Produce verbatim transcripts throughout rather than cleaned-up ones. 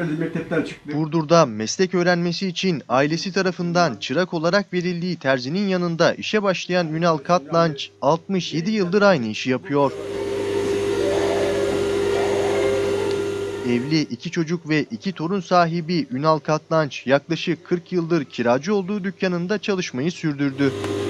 belli mektepten çıktı. Burdur'da meslek öğrenmesi için ailesi tarafından çırak olarak verildiği terzinin yanında işe başlayan Ünal Katlanç altmış yedi yıldır aynı işi yapıyor. Evli, iki çocuk ve iki torun sahibi Ünal Katlanç yaklaşık kırk yıldır kiracı olduğu dükkanında çalışmayı sürdürdü.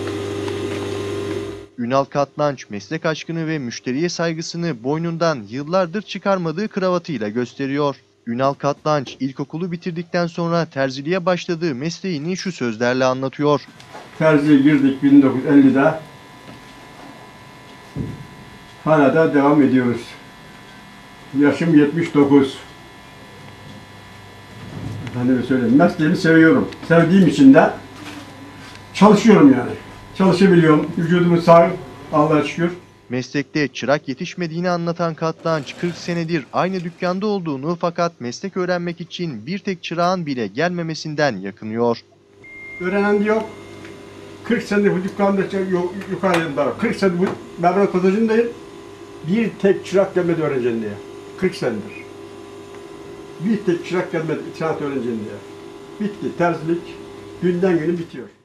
Ünal Katlanç meslek aşkını ve müşteriye saygısını boynundan yıllardır çıkarmadığı kravatıyla gösteriyor. Ünal Katlanç ilkokulu bitirdikten sonra terziliğe başladığı mesleğini şu sözlerle anlatıyor. Terziye girdik bin dokuz yüz ellide. Hala da devam ediyoruz. Yaşım yetmiş dokuz. Efendime söyleyeyim, mesleğimi seviyorum. Sevdiğim için de çalışıyorum yani. Çalışabiliyorum. Vücudumu sağ, Allah'a şükür. Meslekte çırak yetişmediğini anlatan Katlanç kırk senedir aynı dükkanda olduğunu fakat meslek öğrenmek için bir tek çırağın bile gelmemesinden yakınıyor. Öğrenen de yok. kırk senedir bu dükkanda yok, yukarıda. kırk senedir bu Mevrat Pazarcı'ndayım. Bir tek çırak gelmedi öğrencinin diye. kırk senedir. Bir tek çırak gelmedi sanat öğrencinin diye. Bitti. Terzilik günden güne bitiyor.